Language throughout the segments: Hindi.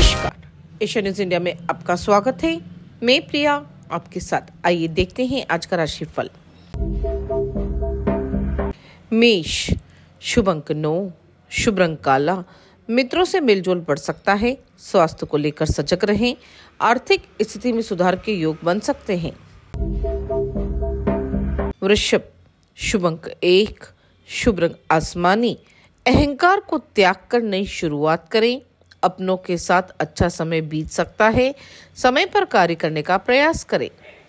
नमस्कार, एशिया न्यूज इंडिया में आपका स्वागत है। मैं प्रिया आपके साथ। आइए देखते हैं आज का राशिफल। मेष, शुभ अंक 9, शुभ रंग काला। मित्रों से मेलजोल बढ़ सकता है। स्वास्थ्य को लेकर सजग रहें। आर्थिक स्थिति में सुधार के योग बन सकते हैं। वृषभ, शुभ अंक 1, शुभ रंग आसमानी। अहंकार को त्याग कर नई शुरुआत करें। अपनों के साथ अच्छा समय बीत सकता है। समय पर कार्य करने का प्रयास करें।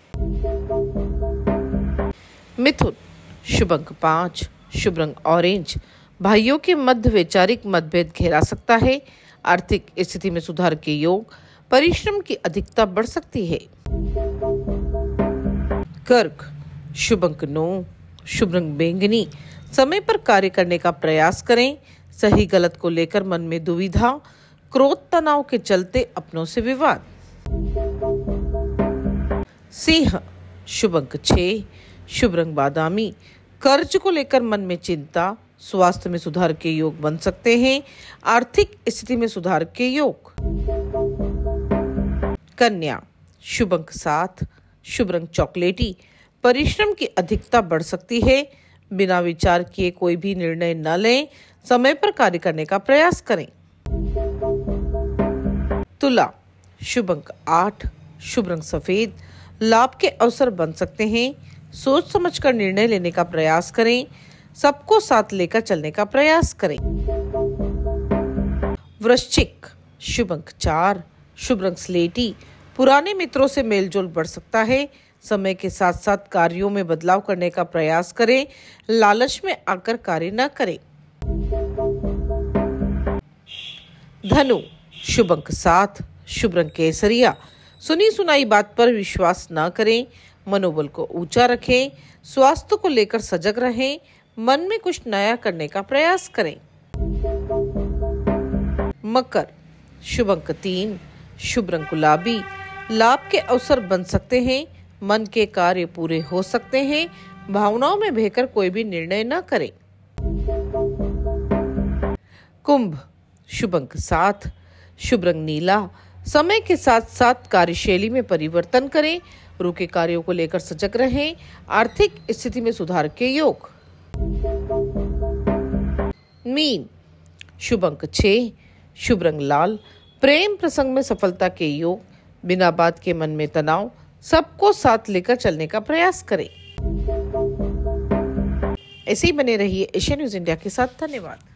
मिथुन, शुभ अंक 5, शुभ रंग ऑरेंज। भाइयों के मध्य वैचारिक मतभेद घेरा सकता है। आर्थिक स्थिति में सुधार के योग। परिश्रम की अधिकता बढ़ सकती है। कर्क, शुभ अंक 9, शुभ रंग बैंगनी। समय पर कार्य करने का प्रयास करें। सही गलत को लेकर मन में दुविधा। क्रोध तनाव के चलते अपनों से विवाद। सिंह, शुभ अंक 6, शुभ रंग बादामी। कर्ज को लेकर मन में चिंता। स्वास्थ्य में सुधार के योग बन सकते हैं। आर्थिक स्थिति में सुधार के योग। कन्या, शुभ अंक 7, शुभ रंग चॉकलेटी। परिश्रम की अधिकता बढ़ सकती है। बिना विचार किए कोई भी निर्णय न लें। समय पर कार्य करने का प्रयास करें। तुला, शुभ अंक 8, शुभ रंग सफेद। लाभ के अवसर बन सकते हैं। सोच समझकर निर्णय लेने का प्रयास करें। सबको साथ लेकर चलने का प्रयास करें। वृश्चिक, शुभ अंक 4, शुभ रंग स्लेटी। पुराने मित्रों से मेलजोल बढ़ सकता है। समय के साथ साथ कार्यों में बदलाव करने का प्रयास करें। लालच में आकर कार्य न करें। धनु, शुभ अंक 7, शुभ रंग केसरिया। सुनी सुनाई बात पर विश्वास न करें। मनोबल को ऊंचा रखें। स्वास्थ्य को लेकर सजग रहें। मन में कुछ नया करने का प्रयास करें। मकर, शुभ अंक 3, शुभ रंग गुलाबी। लाभ के अवसर बन सकते हैं। मन के कार्य पूरे हो सकते हैं। भावनाओं में बहकर कोई भी निर्णय न करें। कुंभ, शुभ अंक 7, शुभ रंग नीला। समय के साथ साथ कार्यशैली में परिवर्तन करें। रुके कार्यों को लेकर सजग रहें। आर्थिक स्थिति में सुधार के योग। मीन, शुभ अंक 6, शुभ रंग लाल। प्रेम प्रसंग में सफलता के योग। बिना बात के मन में तनाव। सबको साथ लेकर चलने का प्रयास करें। ऐसे ही बने रहिए एशिया न्यूज इंडिया के साथ। धन्यवाद।